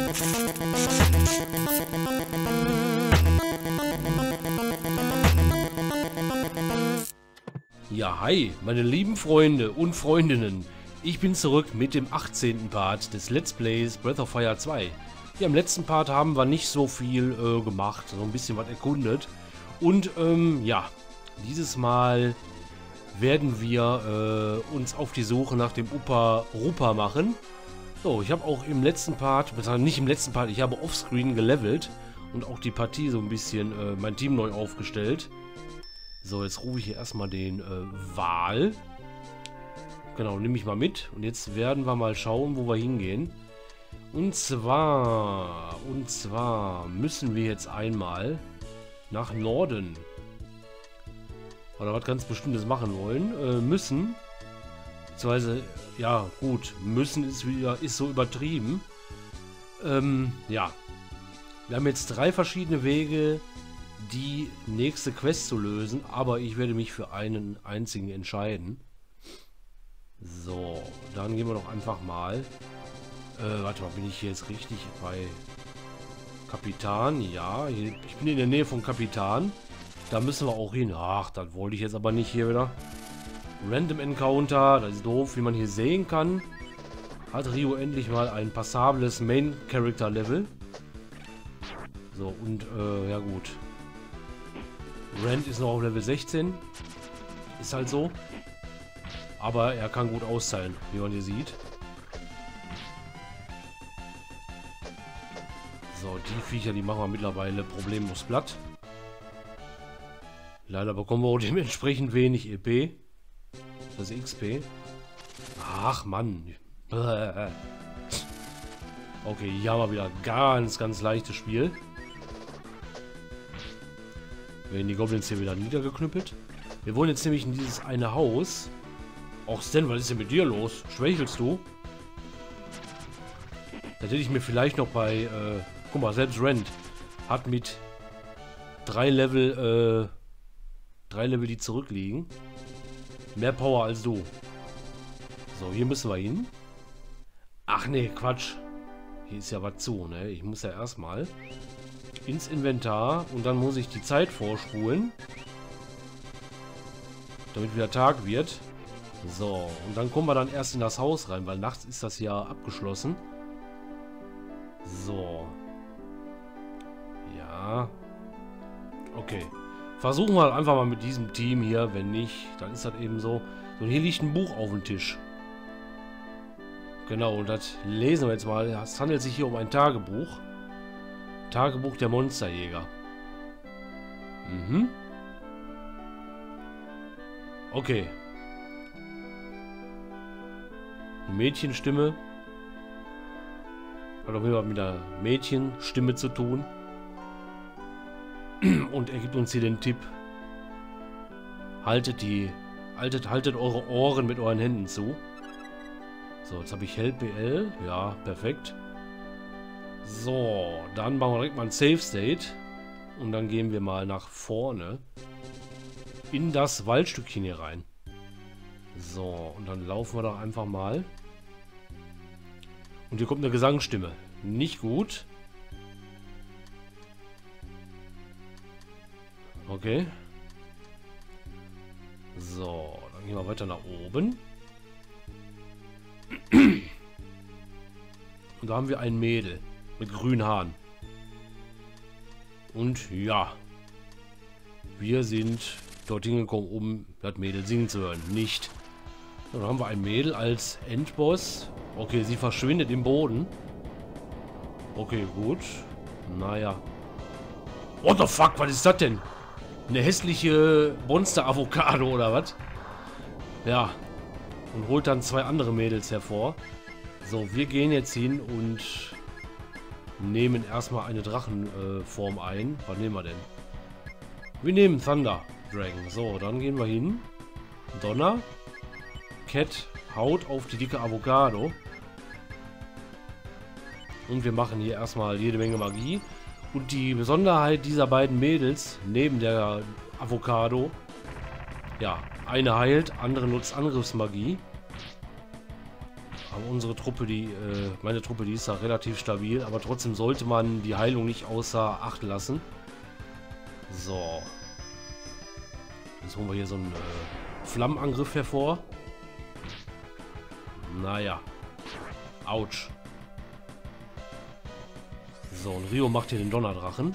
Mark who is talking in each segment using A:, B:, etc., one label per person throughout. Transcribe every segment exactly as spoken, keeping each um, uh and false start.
A: Ja, hi, meine lieben Freunde und Freundinnen. Ich bin zurück mit dem achtzehnten Part des Let's Plays Breath of Fire zwei. Ja, im letzten Part haben wir nicht so viel äh, gemacht, so ein bisschen was erkundet. Und, ähm, ja, dieses Mal werden wir äh, uns auf die Suche nach dem Upa Rupa machen. So, ich habe auch im letzten Part, beziehungsweise nicht im letzten Part, ich habe offscreen gelevelt und auch die Partie so ein bisschen, äh, mein Team neu aufgestellt. So, jetzt rufe ich hier erstmal den äh, Wal. Genau, nehme ich mal mit. Und jetzt werden wir mal schauen, wo wir hingehen. Und zwar, und zwar müssen wir jetzt einmal nach Norden. Oder was ganz Bestimmtes machen wollen. Äh, müssen. Beziehungsweise, ja gut, müssen ist wieder, ist so übertrieben. Ähm, ja. Wir haben jetzt drei verschiedene Wege, die nächste Quest zu lösen, aber ich werde mich für einen einzigen entscheiden. So, dann gehen wir doch einfach mal. Äh, warte mal, bin ich hier jetzt richtig bei Kapitan? Ja, hier, ich bin in der Nähe von Kapitan. Da müssen wir auch hin. Ach, das wollte ich jetzt aber nicht hier wieder. Random Encounter, das ist doof, wie man hier sehen kann. Hat Rio endlich mal ein passables Main Character Level. So, und äh, ja gut. Rand ist noch auf Level sechzehn. Ist halt so. Aber er kann gut austeilen, wie man hier sieht. So, die Viecher, die machen wir mittlerweile problemlos platt. Leider bekommen wir auch dementsprechend wenig E P. Das ist X P. Ach, Mann. Okay, hier haben wir wieder ganz, ganz leichtes Spiel. Werden die Goblins hier wieder niedergeknüppelt. Wir wollen jetzt nämlich in dieses eine Haus. Auch Stan, was ist denn mit dir los? Schwächelst du? Das hätte ich mir vielleicht noch bei... Äh, guck mal, selbst Rand hat mit drei Level... Äh, drei Level, die zurückliegen. Mehr Power als du. So, hier müssen wir hin. Ach nee, Quatsch. Hier ist ja was zu, ne? Ich muss ja erstmal ins Inventar und dann muss ich die Zeit vorspulen, damit wieder Tag wird. So, und dann kommen wir dann erst in das Haus rein, weil nachts ist das ja abgeschlossen. So. Ja. Okay. Versuchen wir einfach mal mit diesem Team hier. Wenn nicht, dann ist das eben so. So, hier liegt ein Buch auf dem Tisch. Genau, und das lesen wir jetzt mal. Es handelt sich hier um ein Tagebuch. Tagebuch der Monsterjäger. Mhm. Okay. Eine Mädchenstimme. Hat auf jeden Fall mit einer Mädchenstimme zu tun. Und er gibt uns hier den Tipp. Haltet die... Haltet, haltet eure Ohren mit euren Händen zu. So, jetzt habe ich Help B L. Ja, perfekt. So, dann machen wir direkt mal ein Save State. Und dann gehen wir mal nach vorne. In das Waldstückchen hier rein. So, und dann laufen wir doch einfach mal. Und hier kommt eine Gesangsstimme. Nicht gut. Okay. So, dann gehen wir weiter nach oben. Und da haben wir ein Mädel mit grünen Haaren. Und ja, wir sind dorthin gekommen, um das Mädel singen zu hören. Nicht. Dann haben wir ein Mädel als Endboss. Okay, sie verschwindet im Boden. Okay, gut. Naja. What the fuck, was ist das denn? Eine hässliche Monster-Avocado oder was? Ja. Und holt dann zwei andere Mädels hervor. So, wir gehen jetzt hin und nehmen erstmal eine Drachenform äh, ein. Was nehmen wir denn? Wir nehmen Thunder Dragon. So, dann gehen wir hin. Donner. Cat haut auf die dicke Avocado. Und wir machen hier erstmal jede Menge Magie. Und die Besonderheit dieser beiden Mädels, neben der Avocado, ja, eine heilt, andere nutzt Angriffsmagie. Aber unsere Truppe, die, äh, meine Truppe, die ist da relativ stabil. Aber trotzdem sollte man die Heilung nicht außer Acht lassen. So. Jetzt holen wir hier so einen äh, Flammenangriff hervor. Naja. Autsch. So, und Rio macht hier den Donnerdrachen.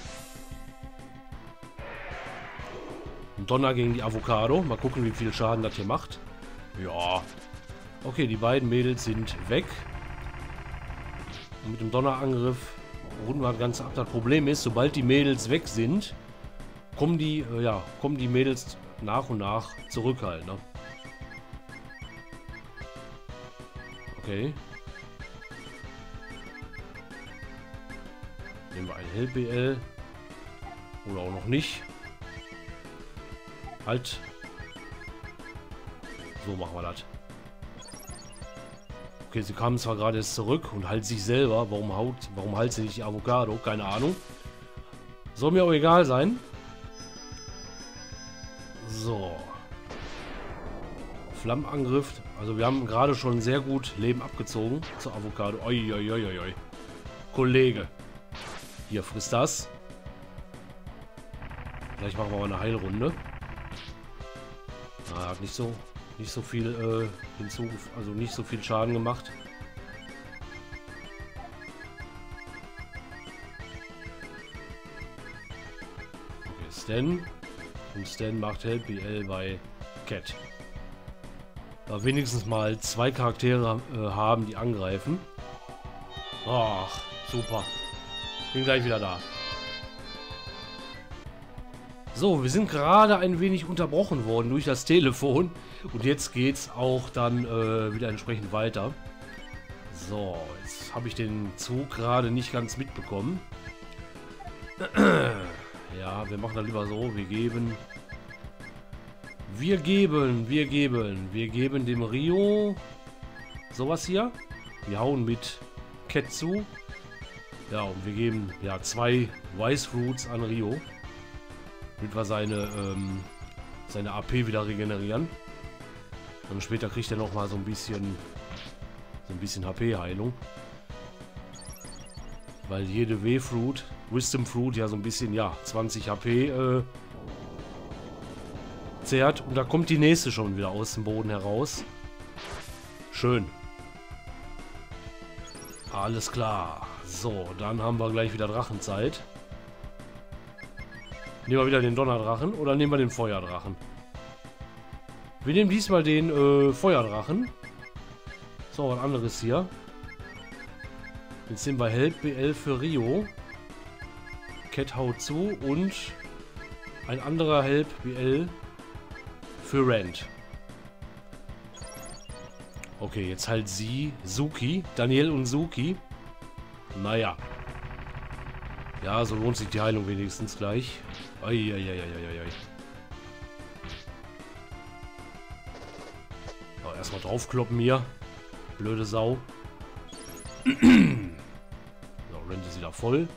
A: Ein Donner gegen die Avocado. Mal gucken, wie viel Schaden das hier macht. Ja. Okay, die beiden Mädels sind weg. Und mit dem Donnerangriff runden wir das Ganze ab. Das Problem ist, sobald die Mädels weg sind, kommen die, äh, ja, kommen die Mädels nach und nach zurück halt, ne? Okay. Nehmen wir ein Help B L. Oder auch noch nicht. Halt. So machen wir das. Okay, sie kamen zwar gerade jetzt zurück und halt sich selber. Warum haut, warum halt sie nicht die Avocado? Keine Ahnung. Soll mir auch egal sein. So. Flammenangriff. Also wir haben gerade schon sehr gut Leben abgezogen zur Avocado. Oi, oi, oi, oi, oi. Kollege. Hier, frisst das. Vielleicht machen wir mal eine Heilrunde. Ah, hat nicht so, nicht so viel äh, hinzu, also nicht so viel Schaden gemacht. Okay, Stan. Und Stan macht Help B L bei Cat. Da wenigstens mal zwei Charaktere äh, haben, die angreifen. Ach, super. Bin gleich wieder da. So, wir sind gerade ein wenig unterbrochen worden durch das Telefon. Und jetzt geht's auch dann äh, wieder entsprechend weiter. So, jetzt habe ich den Zug gerade nicht ganz mitbekommen. Ja, wir machen das lieber so. Wir geben... Wir geben, wir geben, wir geben dem Rio sowas hier. Wir hauen mit Cat zu. Ja, und wir geben ja zwei Wise Fruits an Rio. Damit wir seine, ähm, seine A P wieder regenerieren. Und später kriegt er nochmal so ein bisschen so ein bisschen H P-Heilung. Weil jede W-Fruit, Wisdom Fruit ja so ein bisschen, ja, zwanzig H P äh, zehrt. Und da kommt die nächste schon wieder aus dem Boden heraus. Schön. Alles klar. So, dann haben wir gleich wieder Drachenzeit. Nehmen wir wieder den Donnerdrachen oder nehmen wir den Feuerdrachen? Wir nehmen diesmal den äh, Feuerdrachen. So, was anderes hier. Jetzt nehmen wir Help B L für Rio. Cat haut zu und ein anderer Help B L für Rand. Okay, jetzt halt sie, Suki, Daniel und Suki. Naja. Ja, so lohnt sich die Heilung wenigstens gleich. Eieieiei. So, erstmal draufkloppen hier. Blöde Sau. So, Rand ist wieder voll.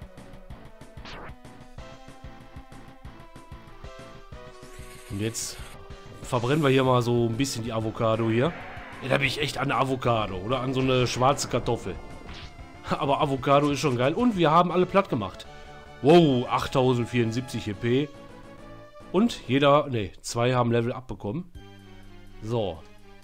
A: Und jetzt verbrennen wir hier mal so ein bisschen die Avocado hier. Ja, da bin ich echt an eine Avocado oder an so eine schwarze Kartoffel. Aber Avocado ist schon geil. Und wir haben alle platt gemacht. Wow, achttausendvierundsiebzig H P. Und jeder, ne, zwei haben Level abbekommen. So.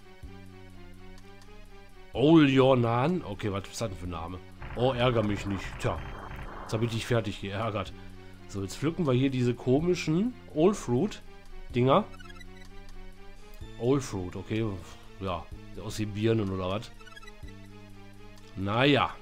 A: All Your Nan. Okay, was ist das denn für ein Name? Oh, ärger mich nicht. Tja, jetzt habe ich dich fertig geärgert. So, jetzt pflücken wir hier diese komischen All Fruit Dinger. All Fruit, okay. Ja, aus den Birnen oder was? Naja.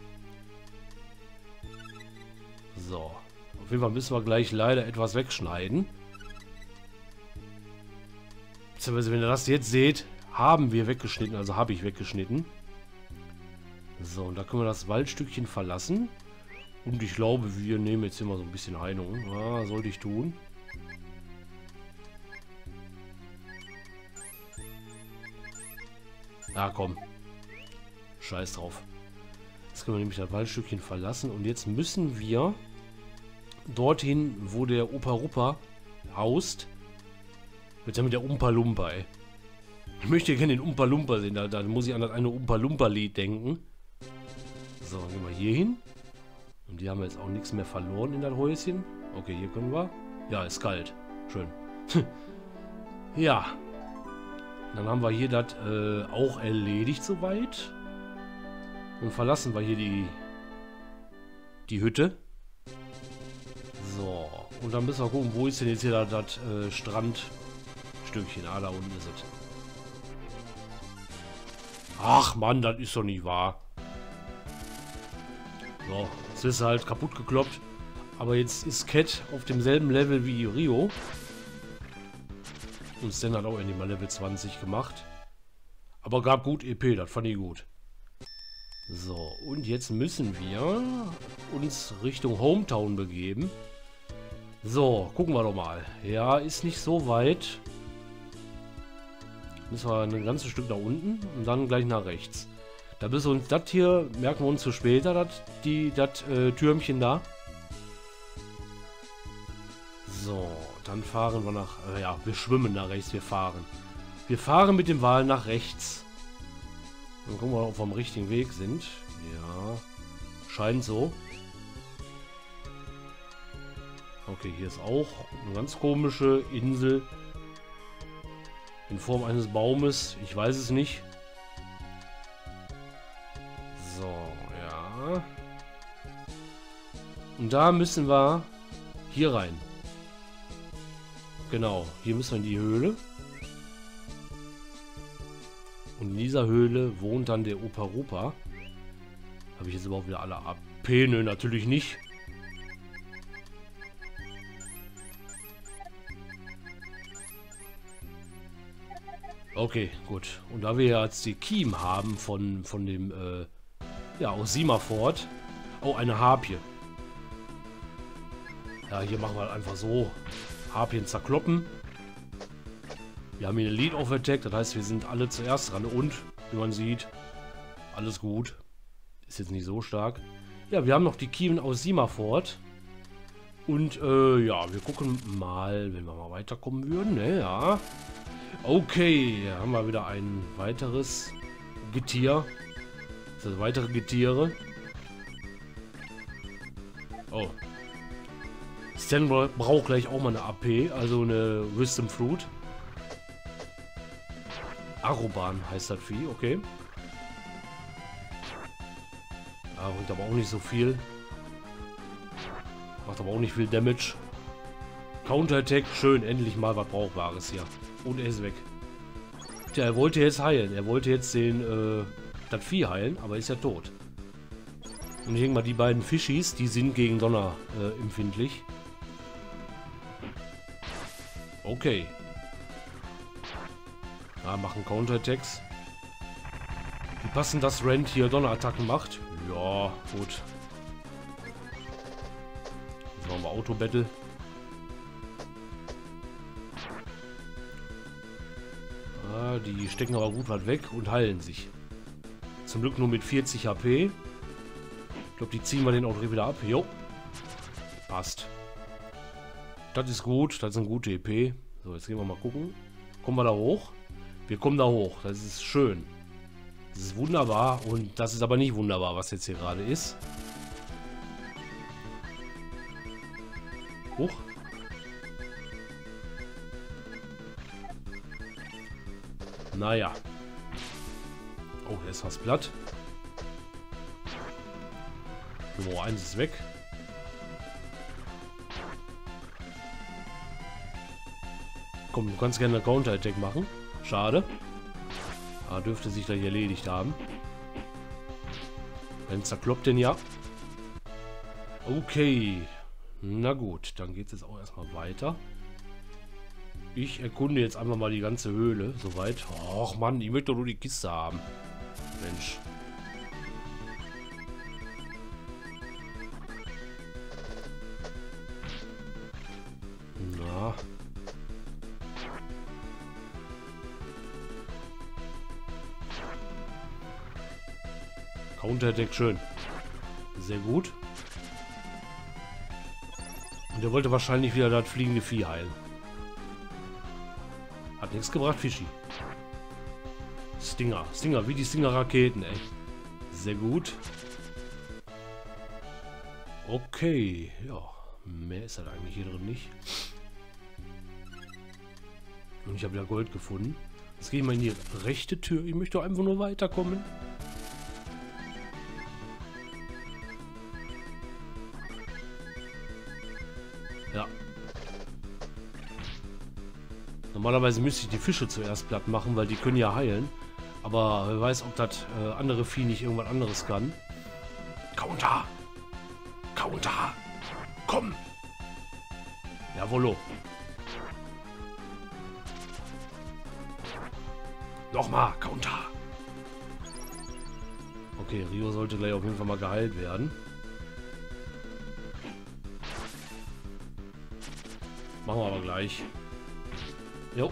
A: So. Auf jeden Fall müssen wir gleich leider etwas wegschneiden. Beziehungsweise, wenn ihr das jetzt seht, haben wir weggeschnitten. Also habe ich weggeschnitten. So, und da können wir das Waldstückchen verlassen. Und ich glaube, wir nehmen jetzt immer so ein bisschen Heilung. Ja, sollte ich tun. Ja, komm. Scheiß drauf. Jetzt können wir nämlich das Waldstückchen verlassen. Und jetzt müssen wir dorthin, wo der Opa Rupa haust. Mit der Umpa Lumpa, ey. Ich möchte gerne den Umpa Lumpa sehen. Da, da muss ich an das eine Umpa Lumpa Lied denken. So, gehen wir hier hin. Und die haben wir jetzt auch nichts mehr verloren in das Häuschen. Okay, hier können wir. Ja, ist kalt. Schön. Ja. Dann haben wir hier das äh, auch erledigt soweit. Und verlassen wir hier die, die Hütte. So. Und dann müssen wir gucken, wo ist denn jetzt hier das, das äh, Strandstückchen. Ah, da unten ist es. Ach Mann, das ist doch nicht wahr. So, jetzt ist er halt kaputt gekloppt. Aber jetzt ist Cat auf demselben Level wie Rio. Und Stan hat auch endlich mal Level zwanzig gemacht. Aber gab gut E P, das fand ich gut. So, und jetzt müssen wir uns Richtung Hometown begeben. So, gucken wir doch mal. Ja, ist nicht so weit. Müssen wir ein ganzes Stück nach unten und dann gleich nach rechts. Da müssen wir uns das hier, merken wir uns für später, das die das äh, Türmchen da. So, dann fahren wir nach, äh, ja, wir schwimmen nach rechts, wir fahren. Wir fahren mit dem Wal nach rechts. Dann gucken wir, ob wir am richtigen Weg sind. Ja, scheint so. Okay, hier ist auch eine ganz komische Insel. In Form eines Baumes. Ich weiß es nicht. So, ja. Und da müssen wir hier rein. Genau, hier müssen wir in die Höhle. Und in dieser Höhle wohnt dann der Opa Rupa. Habe ich jetzt überhaupt wieder alle A P? Nö, natürlich nicht. Okay, gut. Und da wir jetzt die Kiem haben von, von dem, äh, ja, aus Simafort. Oh, eine Harpie. Ja, hier machen wir einfach so. Harpien zerkloppen. Wir haben hier eine Lead of Attack, das heißt, wir sind alle zuerst dran. Und, wie man sieht, alles gut. Ist jetzt nicht so stark. Ja, wir haben noch die Kiem aus Simafort. Und, äh, ja, wir gucken mal, wenn wir mal weiterkommen würden, ne, ja. Okay, hier haben wir wieder ein weiteres Getier. Das sind weitere Getiere. Oh. Stan braucht gleich auch mal eine A P, also eine Wisdom Fruit. Aroban heißt das Vieh, okay. Ah, bringt aber auch nicht so viel. Macht aber auch nicht viel Damage. Counter-Attack, schön, endlich mal was Brauchbares hier. Und er ist weg. Tja, er wollte jetzt heilen. Er wollte jetzt den, äh, das Vieh heilen, aber ist ja tot. Und ich denke mal, die beiden Fischis, die sind gegen Donner äh, empfindlich. Okay. Ja, machen Counter-Attacks. Wie passend, dass Rand hier Donnerattacken macht. Ja, gut. Jetzt machen wir Auto-Battle. Ah, die stecken aber gut was weg und heilen sich. Zum Glück nur mit vierzig H P. Ich glaube, die ziehen wir den auch wieder ab. Jo. Passt. Das ist gut. Das sind gute E P. So, jetzt gehen wir mal gucken. Kommen wir da hoch? Wir kommen da hoch. Das ist schön. Das ist wunderbar. Und das ist aber nicht wunderbar, was jetzt hier gerade ist. Hoch. Naja. Oh, der ist fast platt. Nummer eins ist weg. Komm, du kannst gerne eine Counter-Attack machen. Schade. Ah, dürfte sich gleich erledigt haben. Dann zerkloppt den ja. Okay. Na gut, dann geht es jetzt auch erstmal weiter. Ich erkunde jetzt einfach mal die ganze Höhle. Soweit. Och Mann, ich möchte doch nur die Kiste haben. Mensch. Na. Counter-Attack, schön. Sehr gut. Und er wollte wahrscheinlich wieder das fliegende Vieh heilen. Hat nichts gebracht, Fischi. Stinger. Stinger, wie die Stinger-Raketen, ey. Sehr gut. Okay, ja. Mehr ist halt eigentlich hier drin nicht. Und ich habe ja Gold gefunden. Jetzt gehen wir in die rechte Tür. Ich möchte einfach nur weiterkommen. Ja. Normalerweise müsste ich die Fische zuerst platt machen, weil die können ja heilen. Aber wer weiß, ob das äh, andere Vieh nicht irgendwas anderes kann. Counter! Counter! Komm! Jawollo! Nochmal! Counter! Okay, Rio sollte gleich auf jeden Fall mal geheilt werden. Machen wir aber gleich. Jo.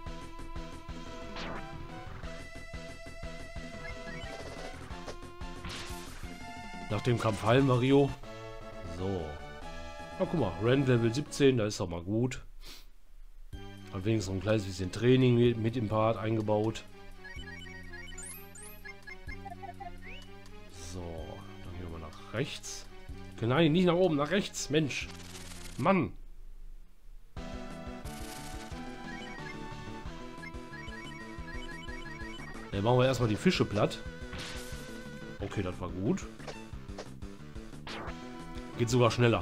A: Nach dem Kampf heilen wir Rio. So. Na guck mal, Rand Level siebzehn, da ist doch mal gut. Hat wenigstens ein kleines bisschen Training mit, mit im Part eingebaut. So, dann gehen wir mal nach rechts. Nein, nicht nach oben, nach rechts, Mensch. Mann. Dann machen wir erstmal die Fische platt. Okay, das war gut. Geht sogar schneller.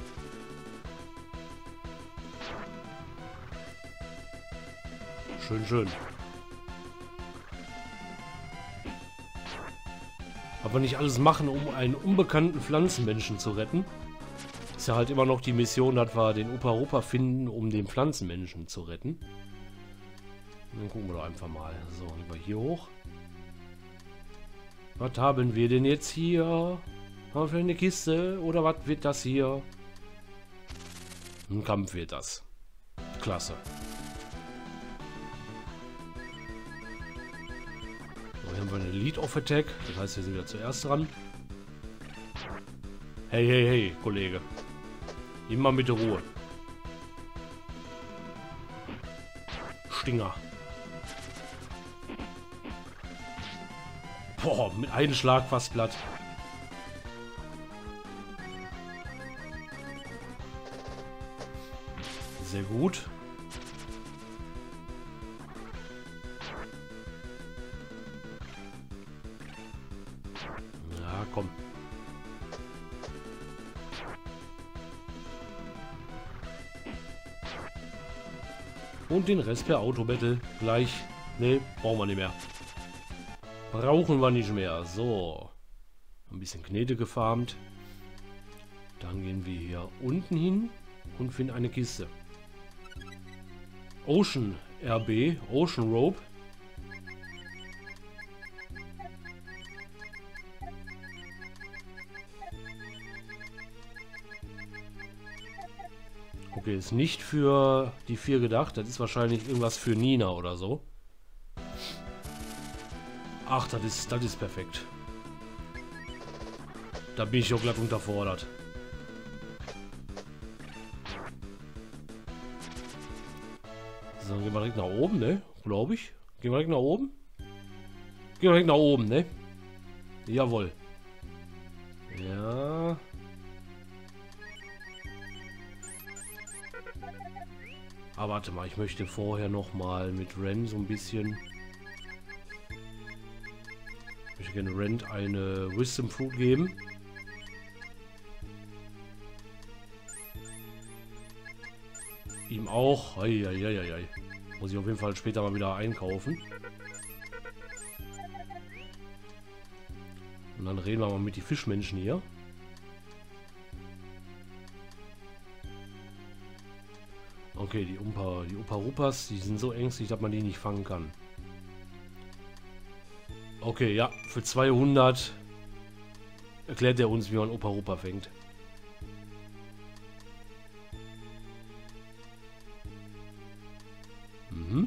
A: Schön, schön. Aber nicht alles machen, um einen unbekannten Pflanzenmenschen zu retten. Ist ja halt immer noch die Mission, dass wir den Upa-Rupa finden, um den Pflanzenmenschen zu retten. Und dann gucken wir doch einfach mal. So, gehen wir hier hoch. Was haben wir denn jetzt hier? Haben wir für eine Kiste? Oder was wird das hier? Ein Kampf wird das. Klasse. So, hier haben wir eine Lead-Off-Attack. Das heißt, wir sind wieder zuerst dran. Hey, hey, hey, Kollege. Immer mit Ruhe. Stinger. Boah, mit einem Schlag fast platt. Sehr gut. Ja, komm. Und den Rest per Autobattle gleich. Ne, brauchen wir nicht mehr. Brauchen wir nicht mehr. So. Ein bisschen Knete gefarmt. Dann gehen wir hier unten hin und finden eine Kiste. Ocean R B, Ocean Rope. Okay, ist nicht für die vier gedacht. Das ist wahrscheinlich irgendwas für Nina oder so. Ach, das ist, das ist perfekt. Da bin ich auch glatt unterfordert. So, dann gehen wir direkt nach oben, ne? Glaube ich. Gehen wir direkt nach oben? Gehen wir direkt nach oben, ne? Jawohl. Ja. Aber warte mal, ich möchte vorher noch mal mit Ren so ein bisschen... Ich möchte gerne Ren eine Wisdom Fruit geben. Ihm auch. Eieieiei. Muss ich auf jeden Fall später mal wieder einkaufen. Und dann reden wir mal mit die Fischmenschen hier. Okay, die Umpa, die Upa-Rupas, die sind so ängstlich, dass man die nicht fangen kann. Okay, ja, für zweihundert erklärt er uns, wie man Upa-Rupa fängt. Mhm.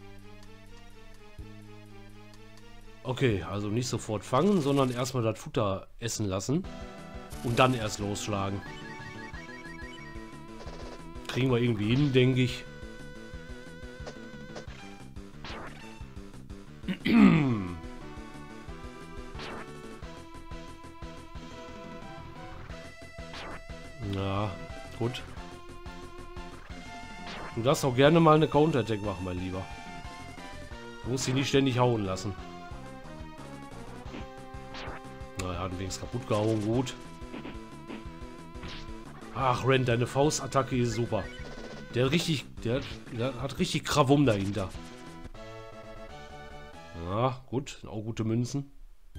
A: Okay, also nicht sofort fangen, sondern erstmal das Futter essen lassen und dann erst losschlagen. Kriegen wir irgendwie hin, denke ich. Ja, gut. Du darfst auch gerne mal eine Counter-Attack machen, mein Lieber. Du musst sie nicht ständig hauen lassen. Na, er hat wenigstens kaputt gehauen, gut. Ach, Ren, deine Faustattacke ist super. Der hat richtig, der, der hat richtig Krawum dahinter. Ja, gut, auch gute Münzen.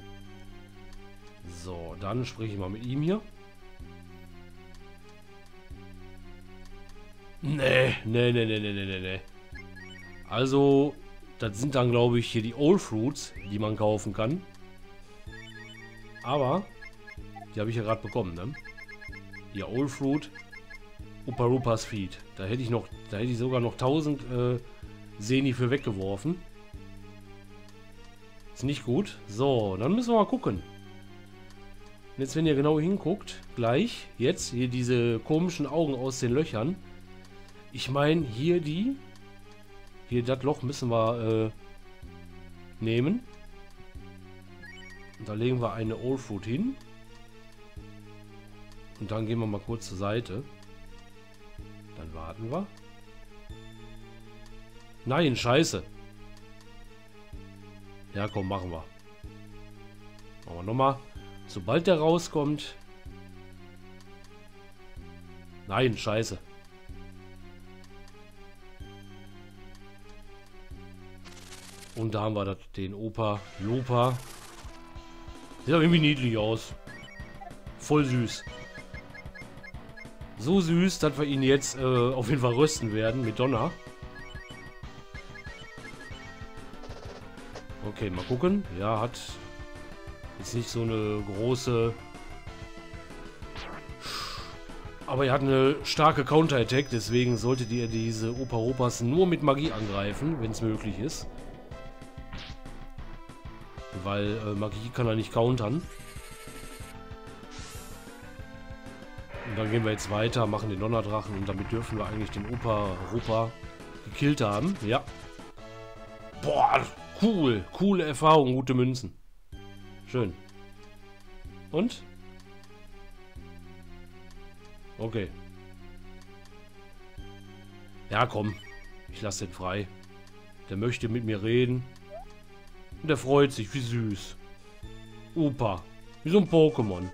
A: So, dann spreche ich mal mit ihm hier. Nee, nee, nee, nee, nee, nee, nee. Also, das sind dann, glaube ich, hier die Old Fruits, die man kaufen kann. Aber, die habe ich ja gerade bekommen, ne? Hier, Old Fruit, Upa-Rupas Feed. Da hätte ich noch, da hätte ich sogar noch tausend äh, Seni für weggeworfen. Ist nicht gut. So, dann müssen wir mal gucken. Und jetzt, wenn ihr genau hinguckt, gleich, jetzt, hier diese komischen Augen aus den Löchern. Ich meine, hier die, hier das Loch müssen wir äh, nehmen. Und da legen wir eine Old Fruit hin. Und dann gehen wir mal kurz zur Seite. Dann warten wir. Nein, scheiße. Ja, komm, machen wir. Machen wir nochmal. Sobald der rauskommt. Nein, scheiße. Und da haben wir das, den Opa Lopa. Sieht aber irgendwie niedlich aus. Voll süß. So süß, dass wir ihn jetzt äh, auf jeden Fall rösten werden mit Donner. Okay, mal gucken. Ja, hat jetzt nicht so eine große... Aber er hat eine starke Counter-Attack, deswegen solltet ihr diese Opa-Ropas nur mit Magie angreifen, wenn es möglich ist. Weil äh, Magie kann er nicht countern. Und dann gehen wir jetzt weiter, machen den Donnerdrachen und damit dürfen wir eigentlich den Opa-Ropa gekillt haben. Ja. Boah, cool. Coole Erfahrung, gute Münzen. Schön. Und? Okay. Ja, komm. Ich lasse den frei. Der möchte mit mir reden. Und der freut sich. Wie süß. Opa. Wie so ein Pokémon.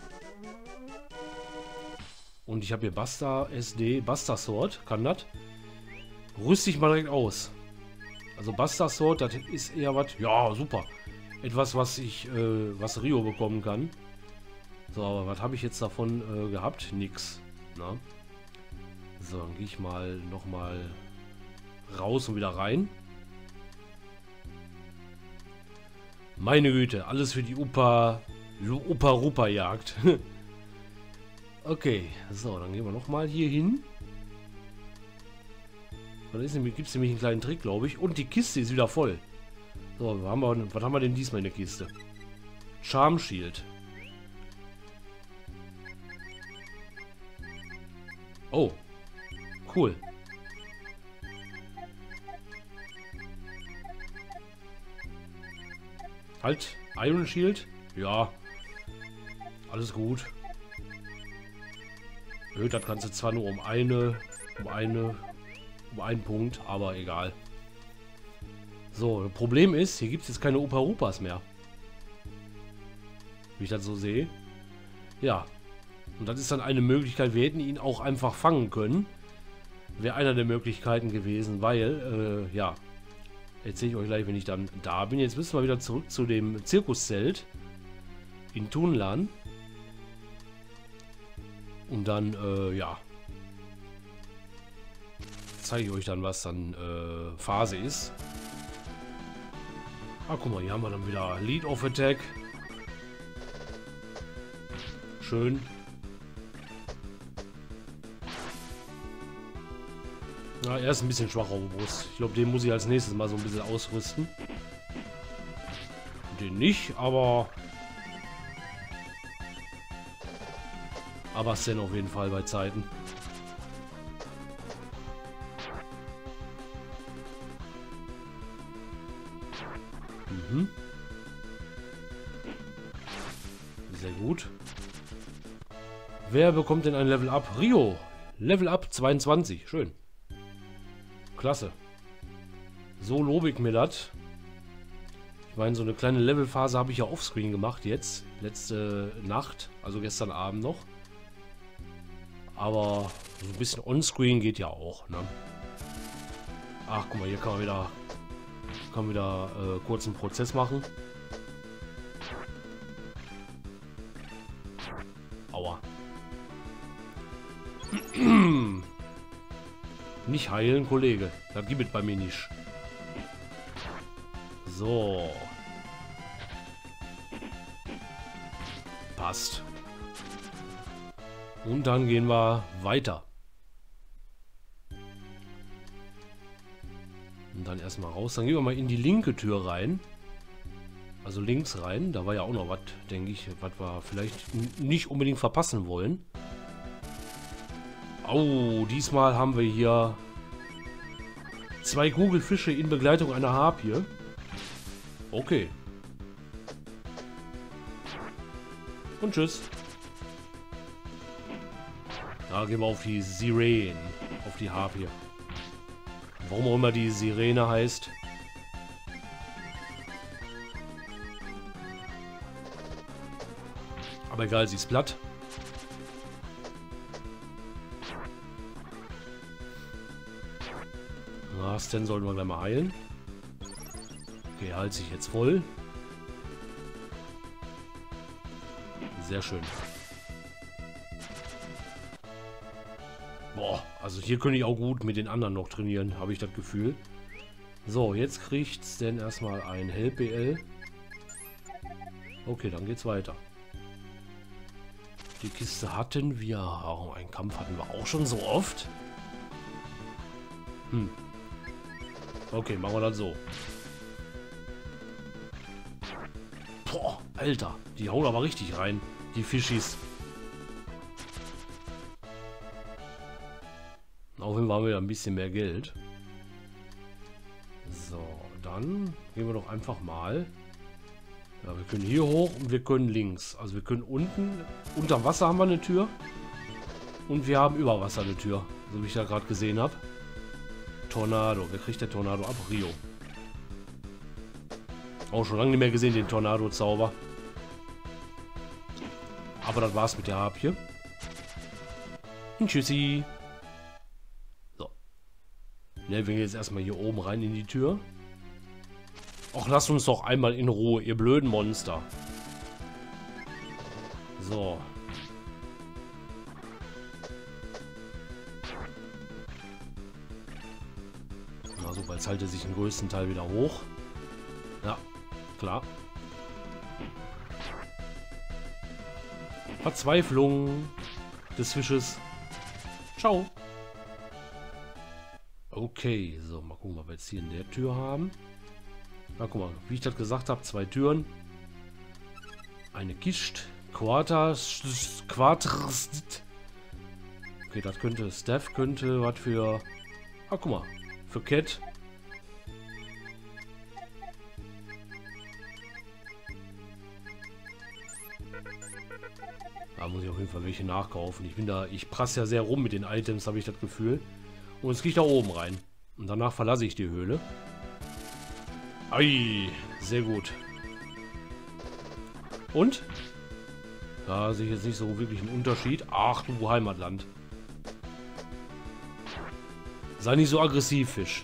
A: Und ich habe hier Basta S D. Basta Sword. Kann das? Rüste ich mal direkt aus. Also Basta Sword, das ist eher was... Ja, super. Etwas, was ich... Äh, was Rio bekommen kann. So, aber was habe ich jetzt davon äh, gehabt? Nix. Na? So, dann gehe ich mal nochmal raus und wieder rein. Meine Güte, alles für die Opa... Opa-Rupa-Jagd. Okay, so, dann gehen wir nochmal hier hin. Da gibt es nämlich einen kleinen Trick, glaube ich. Und die Kiste ist wieder voll. So, was haben wir, was haben wir denn diesmal in der Kiste? Charm Shield. Oh, cool. Halt, Iron Shield. Ja, alles gut. Erhöht das Ganze zwar nur um eine, um eine, um einen Punkt, aber egal. So, das Problem ist, hier gibt es jetzt keine Opa-Rupas mehr. Wie ich das so sehe. Ja. Und das ist dann eine Möglichkeit, wir hätten ihn auch einfach fangen können. Wäre einer der Möglichkeiten gewesen, weil, äh, ja. Erzähle ich euch gleich, wenn ich dann da bin. Jetzt müssen wir wieder zurück zu dem Zirkuszelt in Tunlan. Und dann, äh, ja. Zeige ich euch dann, was dann äh, Phase ist. Ah, guck mal, hier haben wir dann wieder Lead of Attack. Schön. Ja, er ist ein bisschen schwach auf der Brust. Ich glaube, den muss ich als nächstes mal so ein bisschen ausrüsten. Den nicht, aber... Aber Sen auf jeden Fall bei Zeiten. Mhm. Sehr gut. Wer bekommt denn ein Level Up? Rio. Level Up zweiundzwanzig. Schön. Klasse. So lobe ich mir das. Ich meine, so eine kleine Levelphase habe ich ja offscreen gemacht jetzt. Letzte Nacht. Also gestern Abend noch. Aber so ein bisschen onscreen geht ja auch, ne? Ach, guck mal, hier kann man wieder, kann man wieder äh, kurz einen Prozess machen. Aua. Nicht heilen, Kollege. Das gibt es bei mir nicht. So. Passt. Und dann gehen wir weiter. Und dann erstmal raus. Dann gehen wir mal in die linke Tür rein. Also links rein. Da war ja auch noch was, denke ich, was wir vielleicht nicht unbedingt verpassen wollen. Oh, diesmal haben wir hier zwei Kugelfische in Begleitung einer Harpie. Okay. Und tschüss. Da gehen wir auf die Sirene. Auf die Harpie. Warum auch immer die Sirene heißt. Aber egal, sie ist platt. Na, Stan sollten wir gleich mal heilen. Okay, heilt sich jetzt voll. Sehr schön. Boah, also hier könnte ich auch gut mit den anderen noch trainieren, habe ich das Gefühl. So, jetzt kriegt Stan erstmal ein Help-B L. Okay, dann geht's weiter. Die Kiste hatten wir... Oh, einen Kampf hatten wir auch schon so oft. Hm. Okay, machen wir das so. Boah, Alter. Die hauen aber richtig rein. Die Fischis. Auch wenn wir haben wieder ein bisschen mehr Geld. So, dann gehen wir doch einfach mal. Ja, wir können hier hoch und wir können links. Also wir können unten, unter Wasser haben wir eine Tür. Und wir haben über Wasser eine Tür. So wie ich da gerade gesehen habe. Tornado. Wer kriegt der Tornado ab? Rio. Auch schon lange nicht mehr gesehen, den Tornado-Zauber. Aber das war's mit der Harpie. Und tschüssi. So. Ne, wir gehen jetzt erstmal hier oben rein in die Tür. Och, lasst uns doch einmal in Ruhe, ihr blöden Monster. So. Na so, jetzt halte sich den größten Teil wieder hoch. Ja, klar. Verzweiflung des Fisches. Ciao. Okay, so, mal gucken, was wir jetzt hier in der Tür haben. Na, guck mal, wie ich das gesagt habe, zwei Türen. Eine Kiste. Quarters. Quarters. Okay, das könnte, Steph könnte was für... Ah, guck mal, für Cat. Da muss ich auf jeden Fall welche nachkaufen. Ich bin da, ich prasse ja sehr rum mit den Items, habe ich das Gefühl. Und jetzt gehe ich da oben rein. Und danach verlasse ich die Höhle. Ei, sehr gut. Und? Da sehe ich jetzt nicht so wirklich einen Unterschied. Ach du Heimatland. Sei nicht so aggressiv, Fisch.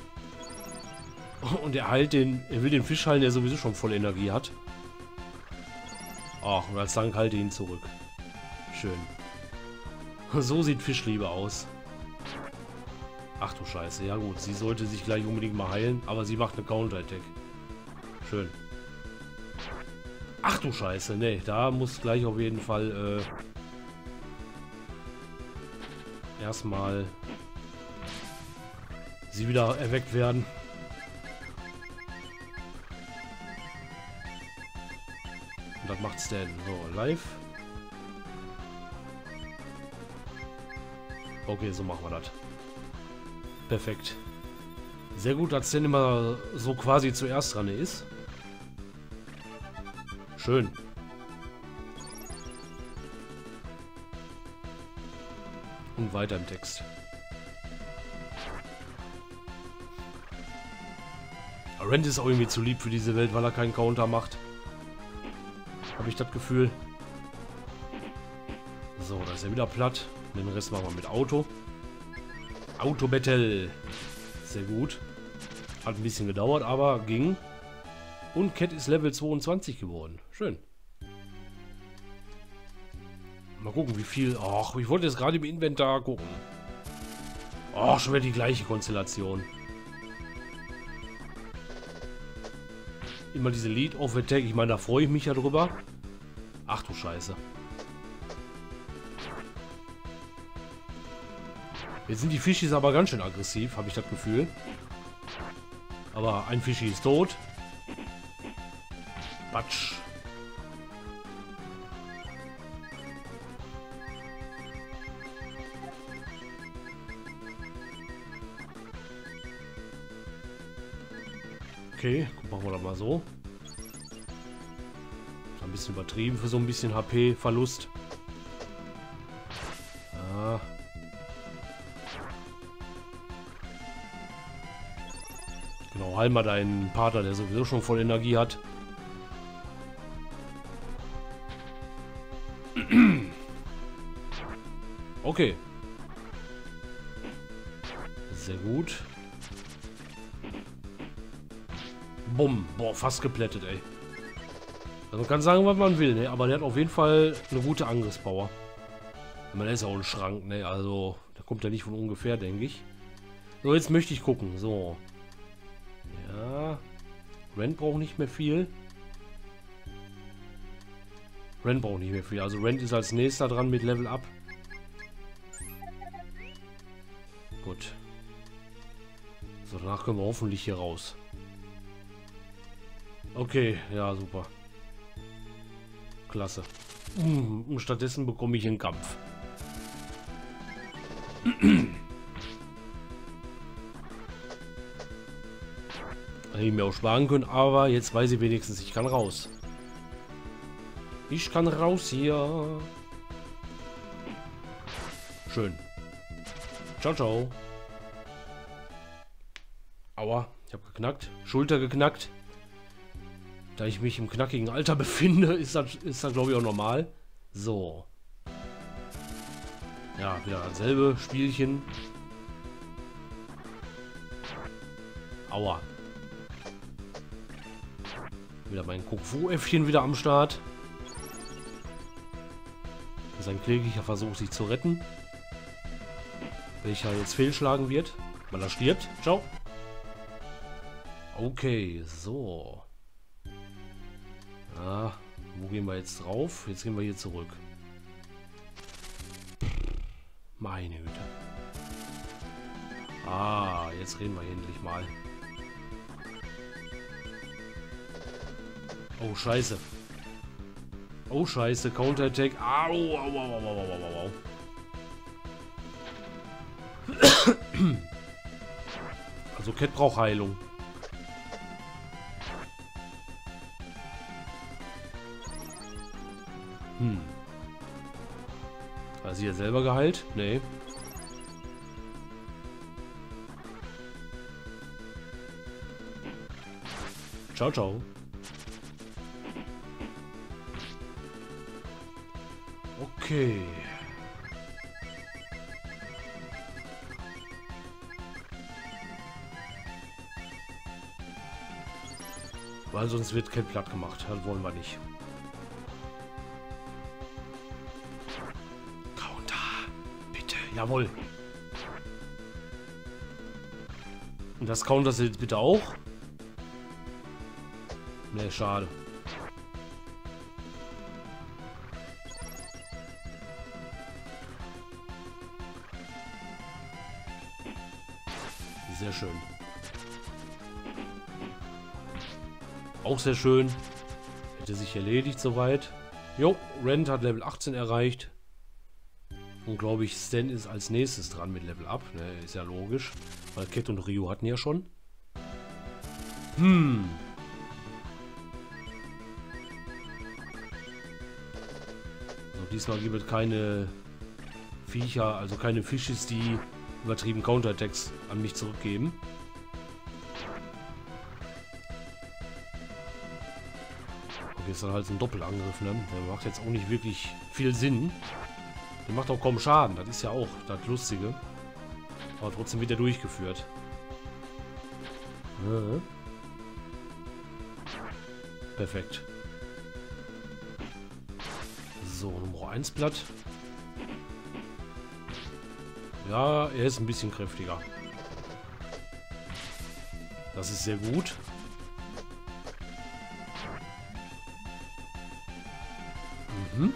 A: Und er heilt den, er will den Fisch heilen, der sowieso schon voll Energie hat. Ach, und als Dank halte ihn zurück. Schön. So sieht Fischliebe aus. Ach du Scheiße, ja gut, sie sollte sich gleich unbedingt mal heilen, aber sie macht eine Counter-Attack. Schön. Ach du Scheiße, ne, da muss gleich auf jeden Fall äh, erstmal sie wieder erweckt werden. Und das macht's denn. So, live. Okay, so machen wir das. Perfekt. Sehr gut, dass Stan immer so quasi zuerst dran ist. Schön. Und weiter im Text. Rand ist auch irgendwie zu lieb für diese Welt, weil er keinen Counter macht. Habe ich das Gefühl. So, da ist er wieder platt. Den Rest machen wir mit Auto. Auto-Battle. Sehr gut. Hat ein bisschen gedauert, aber ging. Und Cat ist Level zweiundzwanzig geworden. Schön. Mal gucken, wie viel... Ach, ich wollte jetzt gerade im Inventar gucken. Ach, schon wieder die gleiche Konstellation. Immer diese Lead of Attack. Ich meine, da freue ich mich ja drüber. Ach du Scheiße. Jetzt sind die Fischis aber ganz schön aggressiv, habe ich das Gefühl. Aber ein Fischi ist tot. Batsch. Okay, machen wir das mal so. Ist ein bisschen übertrieben für so ein bisschen H P-Verlust. Ja. Genau, heil mal deinen Partner, der sowieso schon voll Energie hat. Okay. Sehr gut. Bumm. Boah, fast geplättet, ey. Also man kann sagen, was man will, ne? Aber der hat auf jeden Fall eine gute Angriffspower. Man ist auch ein Schrank, ne? Also, da kommt er nicht von ungefähr, denke ich. So, jetzt möchte ich gucken. So. Ja. Rand braucht nicht mehr viel. Rand braucht nicht mehr viel. Also Rand ist als nächster dran mit Level Up. Gut. So, danach können wir hoffentlich hier raus. Okay, ja, super. Klasse. Und stattdessen bekomme ich einen Kampf. Hätte ich mir auch sparen können, aber jetzt weiß ich wenigstens, ich kann raus. Ich kann raus hier. Schön. Ciao, ciao. Aua, ich habe geknackt. Schulter geknackt. Da ich mich im knackigen Alter befinde, ist das, ist das glaube ich, auch normal. So. Ja, wieder dasselbe Spielchen. Aua. Wieder mein Kung-Fu-Äffchen wieder am Start. Sein kläglicher Versuch, sich zu retten. Welcher jetzt fehlschlagen wird, weil er stirbt. Ciao. Okay, so. Ah, wo gehen wir jetzt drauf? Jetzt gehen wir hier zurück. Meine Güte. Ah, jetzt reden wir endlich mal. Oh, scheiße. Oh, scheiße. Counterattack. Au, au, au, au, au, au, au, au. Also, Cat braucht Heilung. Hm. Hat sie ja selber geheilt? Nee. Ciao, ciao. Okay. Weil sonst wird kein platt gemacht. Das wollen wir nicht. Counter. Bitte. Jawohl. Und das Counter jetzt bitte auch? Ne, schade. Sehr schön. Auch sehr schön. Hätte sich erledigt soweit. Jo, Rand hat Level achtzehn erreicht. Und glaube ich, Stan ist als nächstes dran mit Level Up. Ne, ist ja logisch. Weil Cat und Ryu hatten ja schon. Hm. So, diesmal gibt es keine Viecher, also keine Fisches, die übertrieben Counterattacks an mich zurückgeben. Okay, ist dann halt so ein Doppelangriff, ne? Der macht jetzt auch nicht wirklich viel Sinn. Der macht auch kaum Schaden, das ist ja auch das Lustige. Aber trotzdem wird er durchgeführt. Ja. Perfekt. So, Nummer eins Blatt. Ja, er ist ein bisschen kräftiger. Das ist sehr gut. Mhm.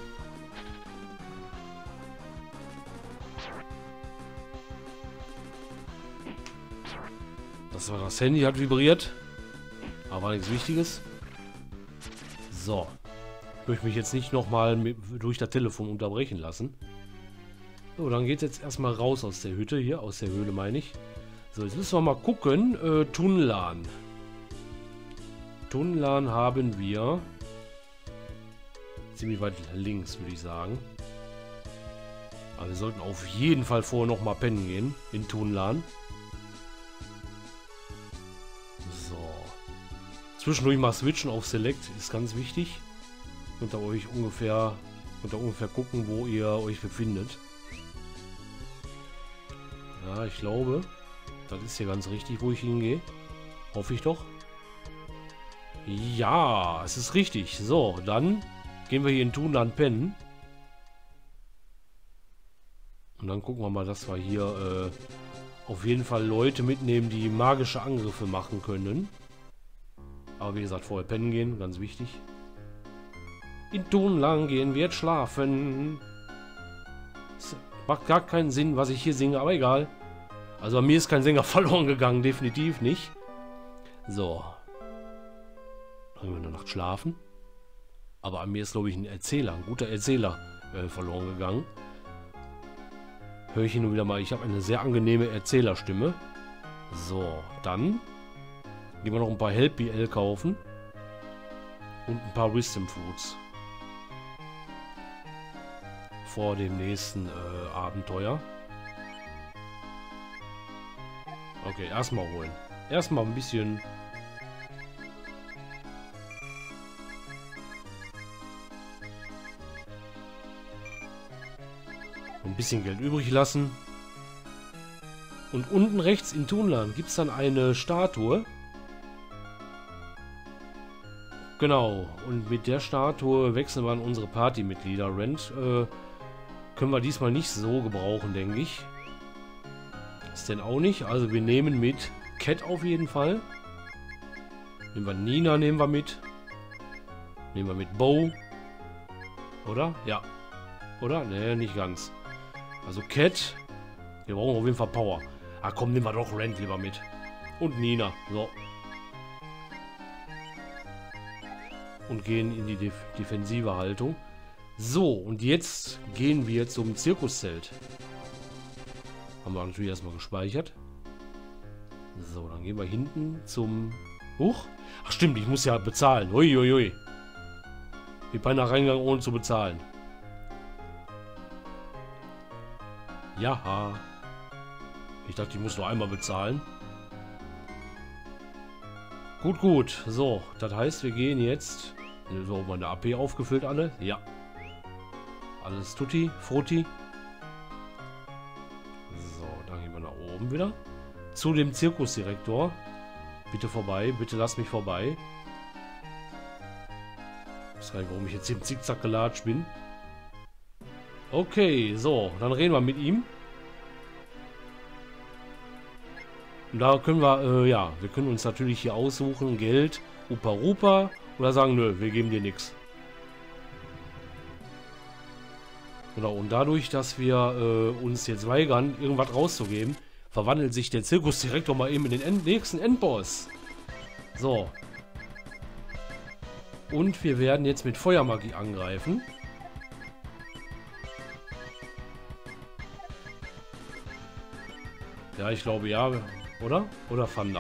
A: Das war das Handy, hat vibriert. Aber war nichts Wichtiges. So. Ich möchte mich jetzt nicht nochmal durch das Telefon unterbrechen lassen. So, dann geht es jetzt erstmal raus aus der Hütte hier, aus der Höhle meine ich. So, jetzt müssen wir mal gucken. Äh, Tunlan. Tunlan haben wir ziemlich weit links, würde ich sagen. Aber wir sollten auf jeden Fall vorher nochmal pennen gehen in Tunlan. So. Zwischendurch mal switchen auf Select, ist ganz wichtig. Könnt ihr euch ungefähr, könnt ihr ungefähr gucken, wo ihr euch befindet. Ja, ich glaube, das ist hier ganz richtig, wo ich hingehe. Hoffe ich doch. Ja, es ist richtig. So, dann gehen wir hier in Tunlan pennen. Und dann gucken wir mal, dass wir hier äh, auf jeden Fall Leute mitnehmen, die magische Angriffe machen können. Aber wie gesagt, vorher pennen gehen, ganz wichtig. In Tunlan gehen wir jetzt schlafen. Es macht gar keinen Sinn, was ich hier singe, aber egal. Also bei mir ist kein Sänger verloren gegangen, definitiv nicht. So. Dann gehen wir in der Nacht schlafen. Aber an mir ist, glaube ich, ein Erzähler, ein guter Erzähler äh, verloren gegangen. Höre ich hier nur wieder mal, ich habe eine sehr angenehme Erzählerstimme. So, dann gehen wir noch ein paar Help B L kaufen. Und ein paar Wisdom Fruits. Vor dem nächsten äh, Abenteuer. Okay, erstmal holen. Erstmal ein bisschen. Ein bisschen Geld übrig lassen. Und unten rechts in Tunlan gibt es dann eine Statue. Genau. Und mit der Statue wechseln wir an unsere Partymitglieder. Rent äh, können wir diesmal nicht so gebrauchen, denke ich. Ist denn auch nicht. Also wir nehmen mit Cat auf jeden Fall. Nehmen wir Nina, nehmen wir mit. Nehmen wir mit Bo. Oder? Ja. Oder? Ne, nicht ganz. Also Cat. Wir brauchen auf jeden Fall Power. Ah komm, nehmen wir doch Rent lieber mit. Und Nina. So. Und gehen in die Def defensive Haltung. So, und jetzt gehen wir zum Zirkuszelt. Haben wir natürlich erstmal gespeichert. So, dann gehen wir hinten zum... Huch! Ach stimmt, ich muss ja bezahlen. Uiuiui. Ich bin beinahe reingegangen, ohne zu bezahlen. Ja. Ich dachte, ich muss nur einmal bezahlen. Gut, gut. So, das heißt, wir gehen jetzt... So, meine A P aufgefüllt alle. Ja. Alles tutti, frutti. So, dann gehen wir nach oben wieder. Zu dem Zirkusdirektor. Bitte vorbei, bitte lass mich vorbei. Ich weiß gar nicht, warum ich jetzt hier im Zickzack gelatscht bin. Okay, so, dann reden wir mit ihm. Und da können wir, äh, ja, wir können uns natürlich hier aussuchen, Geld, Upa Rupa, oder sagen, nö, wir geben dir nichts. Genau, und dadurch, dass wir äh, uns jetzt weigern, irgendwas rauszugeben, verwandelt sich der Zirkusdirektor mal eben in den End nächsten Endboss. So. Und wir werden jetzt mit Feuermagie angreifen. Ja, ich glaube ja, oder? Oder Thunder.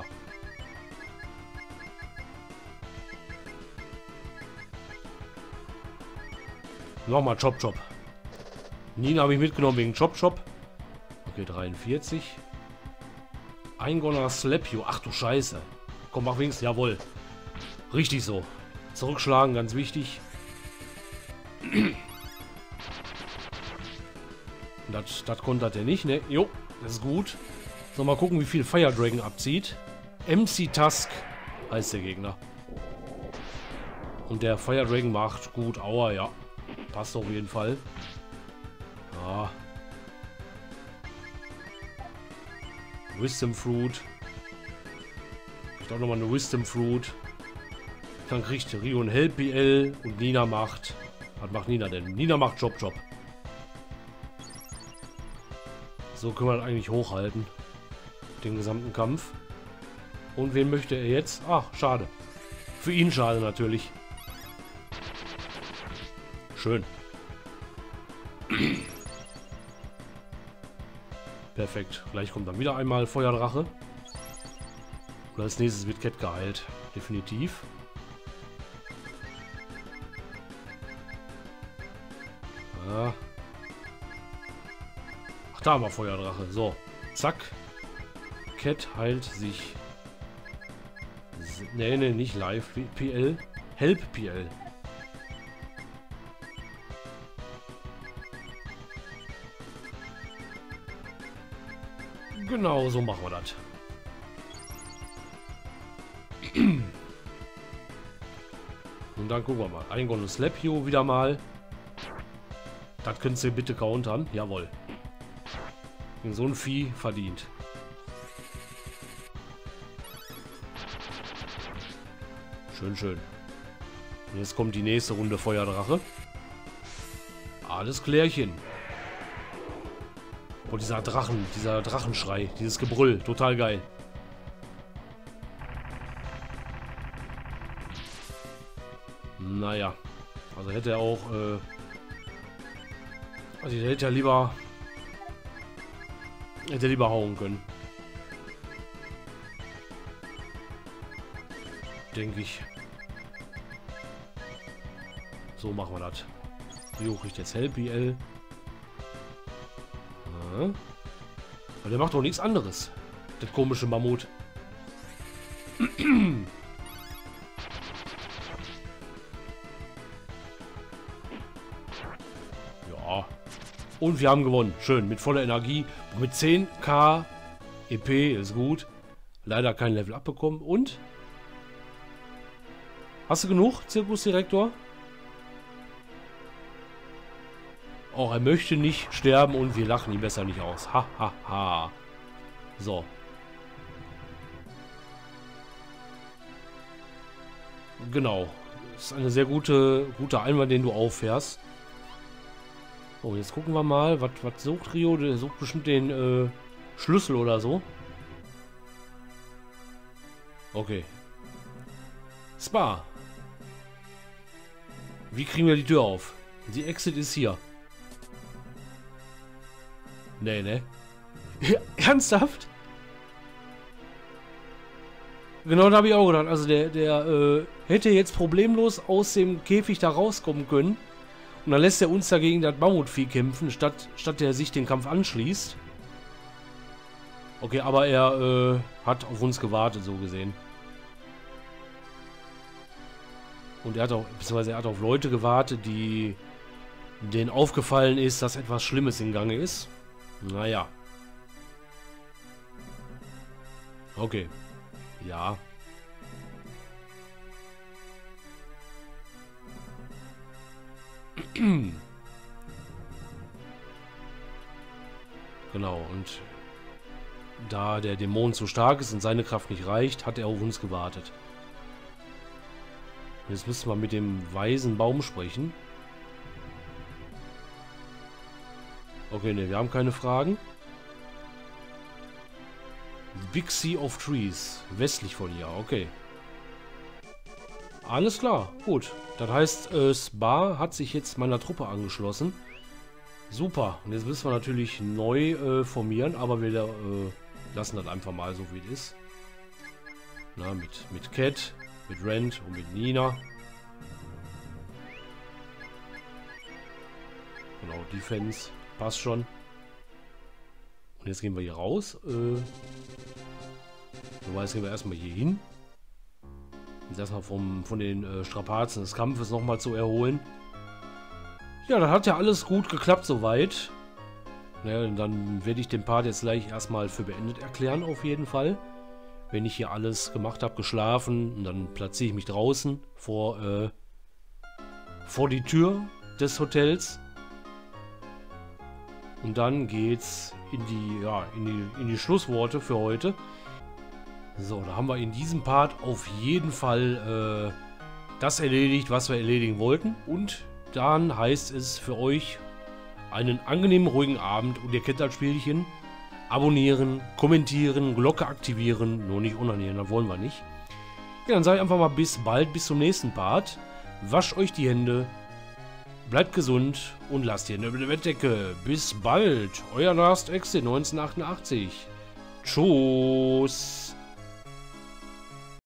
A: Nochmal Chop Chop. Nina habe ich mitgenommen wegen Chop Chop. Okay, dreiundvierzig. I'm gonna slap you. Ach du Scheiße. Komm, mach wenigstens. Jawohl. Richtig so. Zurückschlagen, ganz wichtig. Das, das konnte er nicht, ne? Jo, das ist gut. So, mal gucken, wie viel Fire Dragon abzieht. M C Tusk heißt der Gegner. Und der Fire Dragon macht gut. Aua, ja. Passt auf jeden Fall. Ja. Wisdom Fruit. Ich auch nochmal eine Wisdom Fruit. Dann kriegt Rio ein Help B L und Nina macht. Was macht Nina denn? Nina macht Job Job. So können wir das eigentlich hochhalten. Den gesamten Kampf. Und wen möchte er jetzt? Ach, schade. Für ihn schade natürlich. Schön. Perfekt. Gleich kommt dann wieder einmal Feuerdrache. Und als nächstes wird Cat geheilt. Definitiv. Ja. Ach, da haben wir Feuerdrache. So. Zack. Cat heilt sich. Ne, ne, nicht live. P L. Help P L. Genau, so machen wir das. Und dann gucken wir mal. I'm gonna slap you wieder mal. Das könnt ihr bitte countern. Jawohl. So ein Vieh verdient. Schön, schön. Und jetzt kommt die nächste Runde Feuerdrache. Alles klärchen. Oh, dieser Drachen, dieser Drachenschrei, dieses Gebrüll, total geil. Naja, also hätte er auch, äh, also hätte er lieber, hätte er lieber hauen können. Denke ich. So machen wir das. Rio kriegt jetzt Help B L. Ja. Aber der macht doch nichts anderes. Das komische Mammut. Ja. Und wir haben gewonnen. Schön. Mit voller Energie. Mit zehn K E P. Ist gut. Leider kein Level abbekommen. Und? Hast du genug, Zirkusdirektor? Oh, er möchte nicht sterben und wir lachen ihn besser nicht aus. Ha, ha, ha. So. Genau. Das ist eine sehr gute, gute Einwand, den du auffährst. So, jetzt gucken wir mal. Was, was sucht Rio? Der sucht bestimmt den äh, Schlüssel oder so. Okay. Spa. Wie kriegen wir die Tür auf? Die Exit ist hier. Nee, ne? Ernsthaft? Genau, da habe ich auch gedacht. Also der, der äh, hätte jetzt problemlos aus dem Käfig da rauskommen können. Und dann lässt er uns dagegen das Mammutvieh kämpfen, statt, statt der sich den Kampf anschließt. Okay, aber er äh, hat auf uns gewartet, so gesehen. Und er hat auch, beziehungsweise er hat auf Leute gewartet, die denen aufgefallen ist, dass etwas Schlimmes im Gange ist. Naja. Okay. Ja. Genau, und da der Dämon zu stark ist und seine Kraft nicht reicht, hat er auf uns gewartet. Jetzt müssen wir mit dem weisen Baum sprechen. Okay, ne, wir haben keine Fragen. Big Sea of Trees. Westlich von hier, okay. Alles klar, gut. Das heißt, äh, Spa hat sich jetzt meiner Truppe angeschlossen. Super. Und jetzt müssen wir natürlich neu äh, formieren, aber wir äh, lassen das einfach mal so, wie es ist. Na, mit, mit Cat, mit Rand und mit Nina. Genau, Defense. Passt schon. Und jetzt gehen wir hier raus. Äh, jetzt gehen wir erstmal hier hin. Um das mal vom, von den äh, Strapazen des Kampfes nochmal zu erholen. Ja, das hat ja alles gut geklappt soweit. Ja, dann werde ich den Part jetzt gleich erstmal für beendet erklären, auf jeden Fall. Wenn ich hier alles gemacht habe, geschlafen, und dann platziere ich mich draußen vor, äh, vor die Tür des Hotels. Und dann geht's in die, ja, in die, in die Schlussworte für heute. So, da haben wir in diesem Part auf jeden Fall äh, das erledigt, was wir erledigen wollten. Und dann heißt es für euch einen angenehmen, ruhigen Abend. Und ihr kennt das Spielchen. Abonnieren, kommentieren, Glocke aktivieren. Nur nicht unannehmen, das wollen wir nicht. Ja, dann sage ich einfach mal bis bald, bis zum nächsten Part. Wascht euch die Hände. Bleibt gesund und lasst die Hände über die Bettdecke. Bis bald. Euer Last Exit neunzehnhundertachtundachtzig. Tschüss.